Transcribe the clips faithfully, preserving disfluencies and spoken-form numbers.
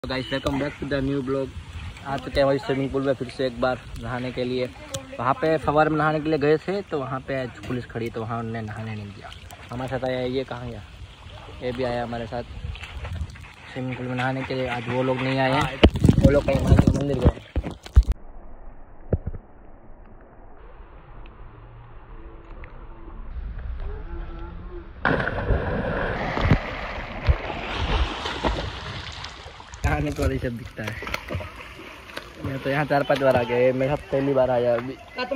Guys welcome back to the new blog. आ चुके हैं वही स्विमिंग पूल में फिर से एक बार नहाने के लिए। वहाँ पे फवार में नहाने के लिए गए थे तो वहाँ पे पुलिस खड़ी तो वहाँ उन्होंने नहाने नहीं दिया। हमारे साथ आया ये कहाँ गया, ये भी आया हमारे साथ स्विमिंग पूल में नहाने के लिए। आज वो लोग नहीं आए हैं, वो लोग कहीं मंदिर गए। नहाने को सब दिखता है। मैं तो यहाँ चार पांच बार आ गए, मेरा पहली बार आया अभी।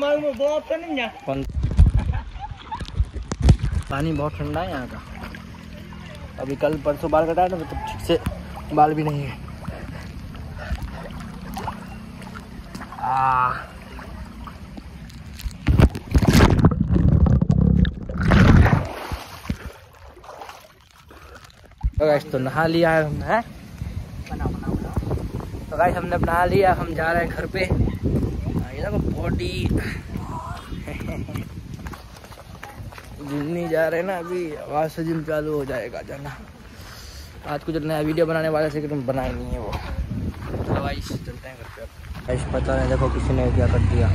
पानी बहुत ठंडा है यहाँ का। अभी कल परसों बाल कटाया ना तो ठीक से बाल भी नहीं है। आ तो गाइस तो नहा लिया है हमने, तो गाइस हमने नहा लिया, हम जा रहे हैं घर पे। ये देखो बॉडी जिम नहीं जा रहे ना अभी, आवाज से जिम चालू हो जाएगा जाना। आज कुछ नया वीडियो बनाने वाले से कि तुम बनाए नहीं है वो। तो गाइस चलते हैं घर पे। गाइस पता नहीं देखो किसी ने क्या कर दिया,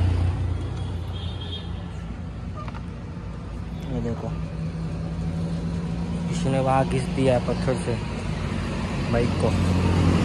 ये देखो किसी ने वहाँ घिस दिया है पत्थर से बाइक को।